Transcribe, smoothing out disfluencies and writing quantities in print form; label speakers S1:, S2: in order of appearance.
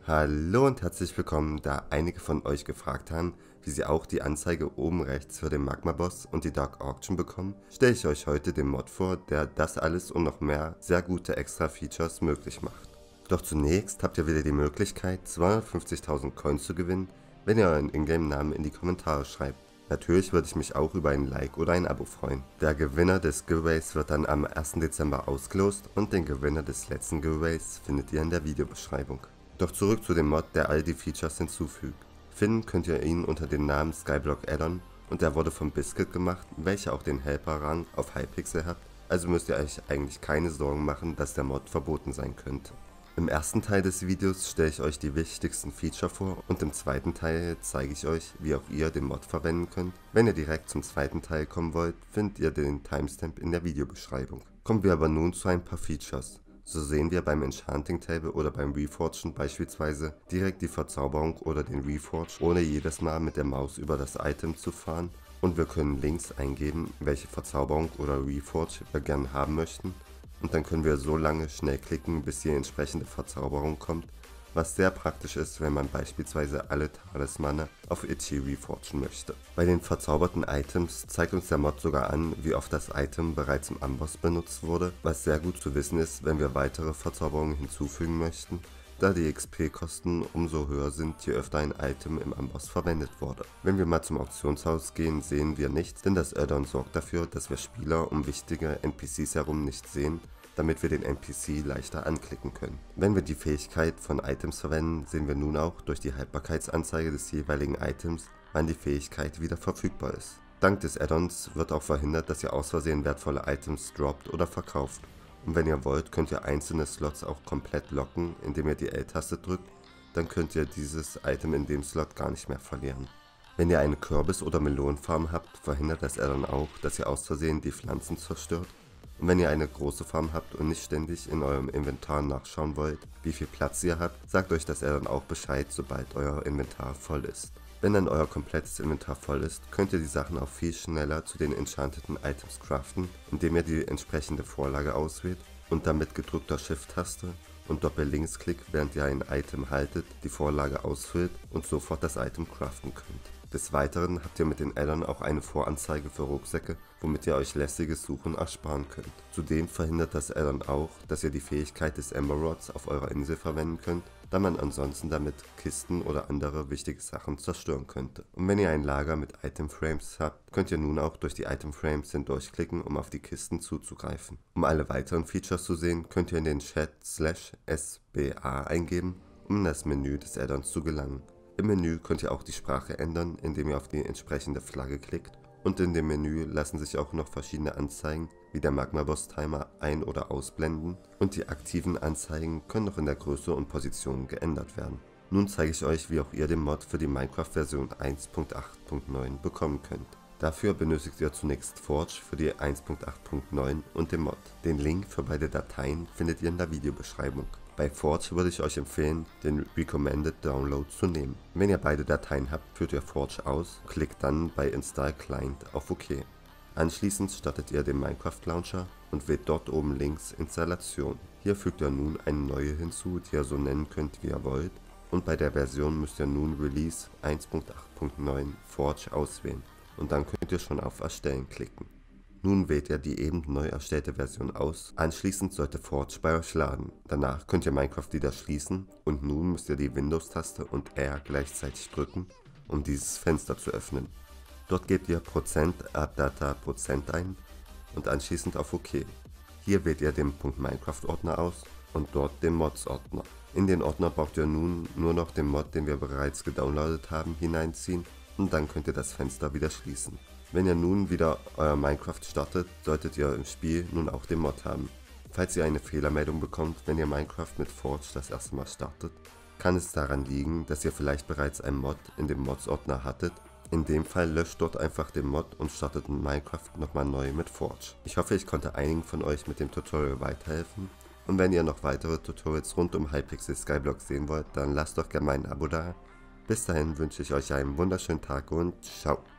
S1: Hallo und herzlich willkommen, da einige von euch gefragt haben, wie sie auch die Anzeige oben rechts für den Magma Boss und die Dark Auction bekommen, stelle ich euch heute den Mod vor, der das alles und noch mehr sehr gute extra Features möglich macht. Doch zunächst habt ihr wieder die Möglichkeit 250.000 Coins zu gewinnen, wenn ihr euren Ingame-Namen in die Kommentare schreibt. Natürlich würde ich mich auch über ein Like oder ein Abo freuen. Der Gewinner des Giveaways wird dann am 1. Dezember ausgelost und den Gewinner des letzten Giveaways findet ihr in der Videobeschreibung. Doch zurück zu dem Mod, der all die Features hinzufügt. Finden könnt ihr ihn unter dem Namen Skyblock Addon und der wurde von Biscuit gemacht, welcher auch den Helper-Rang auf Hypixel hat, also müsst ihr euch eigentlich keine Sorgen machen, dass der Mod verboten sein könnte. Im ersten Teil des Videos stelle ich euch die wichtigsten Feature vor und im zweiten Teil zeige ich euch, wie auch ihr den Mod verwenden könnt. Wenn ihr direkt zum zweiten Teil kommen wollt, findet ihr den Timestamp in der Videobeschreibung. Kommen wir aber nun zu ein paar Features. So sehen wir beim Enchanting Table oder beim Reforgen beispielsweise direkt die Verzauberung oder den Reforge, ohne jedes Mal mit der Maus über das Item zu fahren, und wir können links eingeben, welche Verzauberung oder Reforge wir gerne haben möchten, und dann können wir so lange schnell klicken, bis die entsprechende Verzauberung kommt, was sehr praktisch ist, wenn man beispielsweise alle Talismane auf Itchy reforgen möchte. Bei den verzauberten Items zeigt uns der Mod sogar an, wie oft das Item bereits im Amboss benutzt wurde, was sehr gut zu wissen ist, wenn wir weitere Verzauberungen hinzufügen möchten, da die XP-Kosten umso höher sind, je öfter ein Item im Amboss verwendet wurde. Wenn wir mal zum Auktionshaus gehen, sehen wir nichts, denn das Addon sorgt dafür, dass wir Spieler um wichtige NPCs herum nicht sehen, damit wir den NPC leichter anklicken können. Wenn wir die Fähigkeit von Items verwenden, sehen wir nun auch durch die Haltbarkeitsanzeige des jeweiligen Items, wann die Fähigkeit wieder verfügbar ist. Dank des Addons wird auch verhindert, dass ihr aus Versehen wertvolle Items droppt oder verkauft. Und wenn ihr wollt, könnt ihr einzelne Slots auch komplett locken, indem ihr die L-Taste drückt, dann könnt ihr dieses Item in dem Slot gar nicht mehr verlieren. Wenn ihr eine Kürbis- oder Melonenfarm habt, verhindert das Addon auch, dass ihr aus Versehen die Pflanzen zerstört. Und wenn ihr eine große Farm habt und nicht ständig in eurem Inventar nachschauen wollt, wie viel Platz ihr habt, sagt euch das Addon auch Bescheid, sobald euer Inventar voll ist. Wenn dann euer komplettes Inventar voll ist, könnt ihr die Sachen auch viel schneller zu den enchanteten Items craften, indem ihr die entsprechende Vorlage auswählt und dann mit gedrückter Shift-Taste und Doppel-Linksklick, während ihr ein Item haltet, die Vorlage ausfüllt und sofort das Item craften könnt. Des Weiteren habt ihr mit den Addon auch eine Voranzeige für Rucksäcke, womit ihr euch lästiges Suchen ersparen könnt. Zudem verhindert das Addon auch, dass ihr die Fähigkeit des Ember Rods auf eurer Insel verwenden könnt, da man ansonsten damit Kisten oder andere wichtige Sachen zerstören könnte. Und wenn ihr ein Lager mit Itemframes habt, könnt ihr nun auch durch die Itemframes hindurchklicken, um auf die Kisten zuzugreifen. Um alle weiteren Features zu sehen, könnt ihr in den Chat /SBA eingeben, um in das Menü des Addons zu gelangen. Im Menü könnt ihr auch die Sprache ändern, indem ihr auf die entsprechende Flagge klickt, und in dem Menü lassen sich auch noch verschiedene Anzeigen wie der Magma Boss Timer ein- oder ausblenden, und die aktiven Anzeigen können noch in der Größe und Position geändert werden. Nun zeige ich euch, wie auch ihr den Mod für die Minecraft Version 1.8.9 bekommen könnt. Dafür benötigt ihr zunächst Forge für die 1.8.9 und den Mod. Den Link für beide Dateien findet ihr in der Videobeschreibung. Bei Forge würde ich euch empfehlen, den Recommended Download zu nehmen. Wenn ihr beide Dateien habt, führt ihr Forge aus, klickt dann bei Install Client auf OK. Anschließend startet ihr den Minecraft Launcher und wählt dort oben links Installation. Hier fügt ihr nun eine neue hinzu, die ihr so nennen könnt, wie ihr wollt, und bei der Version müsst ihr nun Release 1.8.9 Forge auswählen und dann könnt ihr schon auf Erstellen klicken. Nun wählt ihr die eben neu erstellte Version aus, anschließend sollte Forge bei euch laden. Danach könnt ihr Minecraft wieder schließen und nun müsst ihr die Windows-Taste und R gleichzeitig drücken, um dieses Fenster zu öffnen. Dort gebt ihr %appdata% ein und anschließend auf OK. Hier wählt ihr den .minecraft-Ordner aus und dort den Mods-Ordner. In den Ordner braucht ihr nun nur noch den Mod, den wir bereits gedownloadet haben, hineinziehen und dann könnt ihr das Fenster wieder schließen. Wenn ihr nun wieder euer Minecraft startet, solltet ihr im Spiel nun auch den Mod haben. Falls ihr eine Fehlermeldung bekommt, wenn ihr Minecraft mit Forge das erste Mal startet, kann es daran liegen, dass ihr vielleicht bereits einen Mod in dem Mods-Ordner hattet. In dem Fall löscht dort einfach den Mod und startet Minecraft nochmal neu mit Forge. Ich hoffe, ich konnte einigen von euch mit dem Tutorial weiterhelfen. Und wenn ihr noch weitere Tutorials rund um Hypixel Skyblock sehen wollt, dann lasst doch gerne ein Abo da. Bis dahin wünsche ich euch einen wunderschönen Tag und ciao.